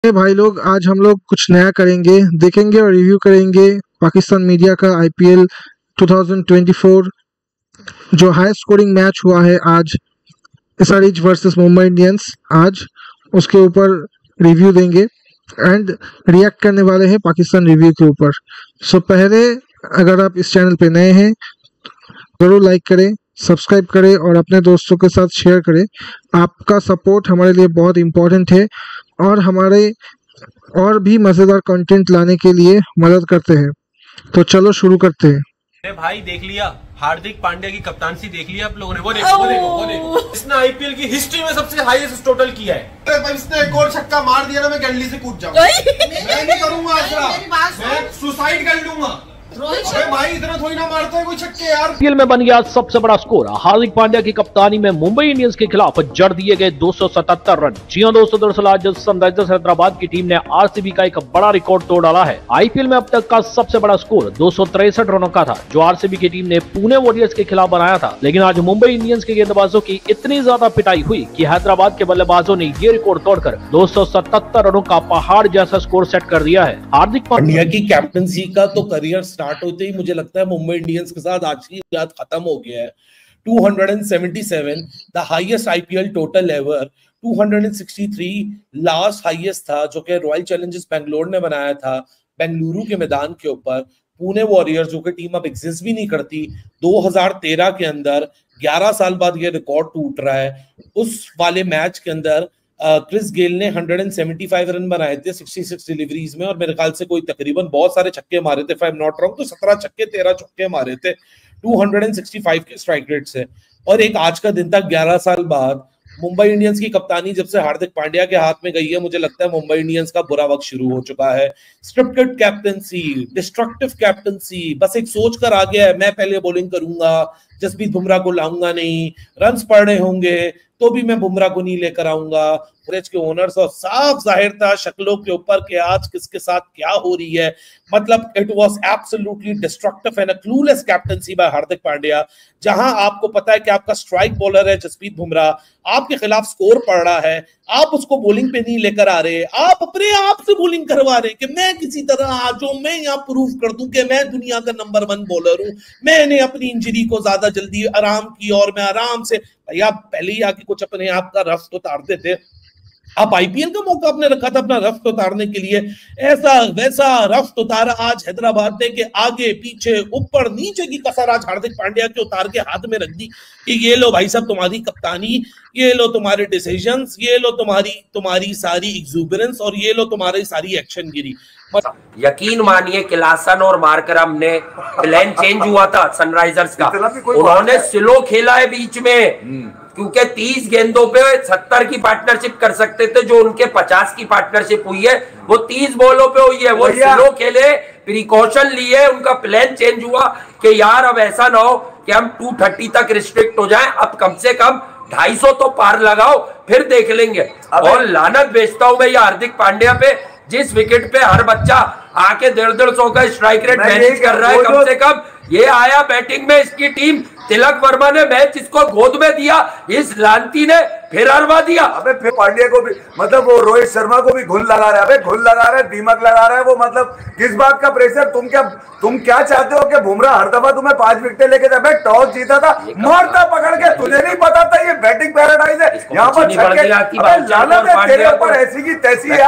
भाई लोग, आज हम लोग कुछ नया करेंगे, देखेंगे और रिव्यू करेंगे पाकिस्तान मीडिया का आईपीएल 2024 जो हाई स्कोरिंग मैच हुआ है आज, एसआरएच वर्सेस मुंबई इंडियंस। आज उसके ऊपर रिव्यू देंगे एंड रिएक्ट करने वाले हैं पाकिस्तान रिव्यू के ऊपर। सो पहले, अगर आप इस चैनल पे नए हैं ज़रूर लाइक करें, सब्सक्राइब करें और अपने दोस्तों के साथ शेयर करें। आपका सपोर्ट हमारे लिए बहुत इम्पोर्टेंट है और हमारे और भी मज़ेदार कंटेंट लाने के लिए मदद करते हैं। तो चलो शुरू करते हैं। अरे भाई, देख लिया हार्दिक पांड्या की कप्तानसी, देख लिया आप लोगों ने? वो देखो, वो देखो, वो देखो, इसने आईपीएल की हिस्ट्री में सबसे हाईएस्ट टोटल किया है। इसने एक और छक्का मार दिया ना, मैं गैलरी से कूद जाऊंगा। मैं नहीं करूंगा ऐसा, मैं सुसाइड कर लूंगा। अरे भाई, इतना थोड़ी ना मारता है कोई छक्के यार। आईपीएल में बन गया सबसे बड़ा स्कोर। हार्दिक पांड्या की कप्तानी में मुंबई इंडियंस के खिलाफ जड़ दिए गए 277 रन। जी हां दोस्तों, दरअसल आज सनराइजर्स हैदराबाद की टीम ने आरसीबी का एक बड़ा रिकॉर्ड तोड़ डाला है। आईपीएल में अब तक का सबसे बड़ा स्कोर 263 रनों का था, जो आरसीबी की टीम ने पुणे वॉरियर्स के खिलाफ बनाया था। लेकिन आज मुंबई इंडियंस के गेंदबाजों की इतनी ज्यादा पिटाई हुई कि हैदराबाद के बल्लेबाजों ने ये रिकॉर्ड तोड़कर 277 रनों का पहाड़ जैसा स्कोर सेट कर दिया है। हार्दिक पांड्या की कैप्टनसी का तो करियर स्टार्ट होते ही मुझे लगता है मुंबई इंडियंस के साथ आज की याद खत्म हो गया है। 277 the highest IPL total ever, 263 last highest था जो कि रॉयल चैलेंजर्स बेंगलोर ने बनाया था बेंगलुरु के मैदान के ऊपर। पुणे वॉरियर्स जो कि टीम अब एग्जिस्ट भी नहीं करती, 2013 के अंदर 11 साल बाद ये रिकॉर्ड टूट रहा है। उस वाले मैच के अंदर क्रिस गेल ने 175 रन बनाए थे 66 डिलीवरीज में, और मेरे ख्याल से कोई तकरीबन बहुत सारे छक्के मारे थे, if I am not wrong, तो 17 छक्के 13 चौके मारे थे 265 के स्ट्राइक रेट से। और एक आज का दिन था 11 साल बाद मुंबई इंडियंस की कप्तानी जब से हार्दिक पांड्या के हाथ में गई है, मुझे लगता है मुंबई इंडियंस का बुरा वक्त शुरू हो चुका है। स्क्रिप्टेड कैप्टनसी, डिस्ट्रक्टिव कैप्टनसी, बस एक सोच कर आ गया है मैं पहले बॉलिंग करूंगा, जसप्रीत बुमराह को लाऊंगा नहीं, रन्स पड़े होंगे तो भी मैं बुमराह को नहीं लेकर आऊंगा। के ओनर्स और साफ जाहिर था शक्लों के ऊपर कि आज किसके साथ क्या हो रही है। मतलब it was absolutely destructive and a clueless captaincy by Hardik Pandya. जहां आपको पता है कि आपका स्ट्राइक बॉलर है जसप्रीत बुमराह, आपके खिलाफ स्कोर पड़ रहा है, आप उसको बॉलिंग पे नहीं लेकर आ रहे, आप अपने आप से बॉलिंग करवा रहे कि मैं किसी तरह आ जाऊं, मैं यहाँ प्रूव कर दूं कि मैं दुनिया का नंबर 1 बॉलर हूं, मैंने अपनी इंजरी को ज्यादा जल्दी आराम की और मैं आराम से। भैया पहले ही आके कुछ अपने आप का रफ्त उतारते थे। आप आईपीएल का मौका आपने रखा था अपना रफ्त उतारने के लिए, ऐसा वैसा रफ्त उतारा आज हैदराबाद ने कि आगे पीछे ऊपर नीचे की कसर आज हार्दिक पांड्या के उतार के हाथ में रख दी कि ये लो भाई साहब तुम्हारी कप्तानी, ये लो तुम्हारे डिसीजंस, ये लो तुम्हारी सारी एक्सुबरेंस और ये लो तुम्हारी सारी एक्शन गिरी। यकीन मानिए क्लासन और मार्करम ने प्लान चेंज हुआ था सनराइजर्स का, उन्होंने स्लो खेला है बीच में, क्योंकि 30 गेंदों पे 70 की पार्टनरशिप कर सकते थे, जो उनके 50 की पार्टनरशिप हुई है वो 30 बॉलों पे हुई है। वो स्लो खेले, प्रिकॉशन लिए, उनका प्लान चेंज हुआ कि यार अब ऐसा ना हो कि हम 230 तक रिस्ट्रिक्ट हो जाएं, अब कम से कम 250 तो पार लगाओ फिर देख लेंगे। और लानत भेजता हूं मैं हार्दिक पांड्या पे, जिस विकेट पे हर बच्चा आके 150 का स्ट्राइक रेट मैनेज कर रहा है, कम से कम ये आया बैटिंग में इसकी टीम, तिलक वर्मा ने मैच इसको गोद में दिया, इस लांती ने फिर हरवा दिया। अबे फिर पांड्या को भी, मतलब वो रोहित शर्मा को भी घुन लगा रहा है, अबे घुन लगा रहा है, दीमक लगा रहा है वो। मतलब किस बात का प्रेशर? तुम क्या चाहते हो कि बुमराह हर दफा तुम्हें 5 विकेट लेके जाए? टॉस जीता था, मारता पकड़ के, तुझे नहीं पता था ये बैटिंग पैराडाइज है यहाँ पर। लानत है तेरे ऊपर ऐसी की तैसी है।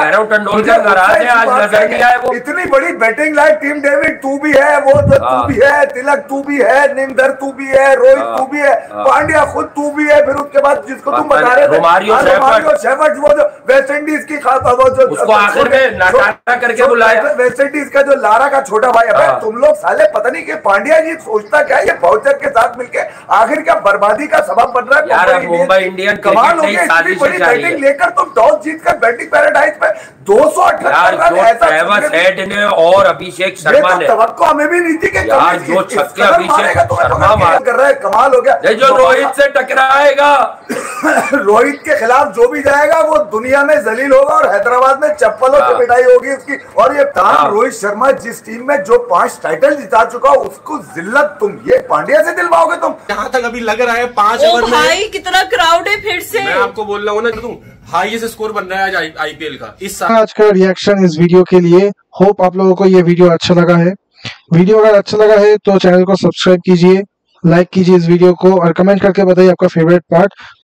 इतनी बड़ी बैटिंग लाइक टीम डेविड तू भी है, वो तू भी है, तिलक तू भी है, निमधर तू भी है, रोहित तू भी है, पांड्या खुद तू भी है, फिर उसके बाद जिसको तुम बता रहे थे रोमारियो शेफर्ड, वो जो वेस्ट इंडीज की वो जो उसको आखिर में नाटारा करके बुलाया, वेस्ट इंडीज का जो लारा का छोटा भाई। अब तुम लोग साले पता नहीं कि पांड्या जी सोचता क्या है, ये बाउचर के साथ मिलके आखिर क्या बर्बादी का सबब बन रहा है मुंबई इंडियन। कमाल हो गया, इतनी बड़ी बैटिंग लेकर तुम टॉस जीतकर बैटिंग पैराडाइज में 278 रन, ऐसा और अभिषेक शर्मा ने तवक्को हमें भी नहीं थी कि जो छक्के अभिषेक शर्मा कर रहा है, कमाल हो गया। जो रोहित से टकराएगा, रोहित के खिलाफ जो भी जाएगा वो दुनिया में जलील होगा और हैदराबाद में चप्पलों से पिटाई होगी उसकी। और ये रोहित शर्मा जिस टीम में जो 5 टाइटल जिता चुका उसको जिल्लत तुम ये पांड्या से दिलवाओगे तुम? जहां तक अभी लग रहा है 5 ओवर में भाई कितना क्राउड है फिर से। मैं आपको बोल रहा हूँ ना, हाईएस्ट स्कोर बन रहा है आज आईपीएल का इस साल। आज का रिएक्शन इस वीडियो के लिए। होप आप लोगों को ये वीडियो अच्छा लगा है। वीडियो अगर अच्छा लगा है तो चैनल को सब्सक्राइब कीजिए, लाइक कीजिए इस वीडियो को और कमेंट करके बताइए आपका फेवरेट पार्ट